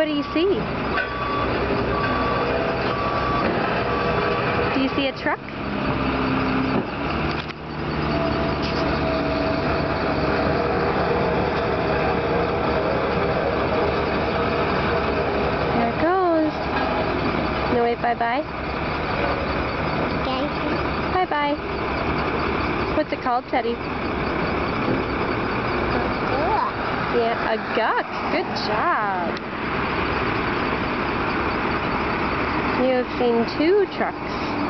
What do you see? Do you see a truck? There it goes. No, wait, bye-bye. Okay. Bye-bye. What's it called, Teddy? Yeah, a Guck. Good job. You have seen 2 trucks.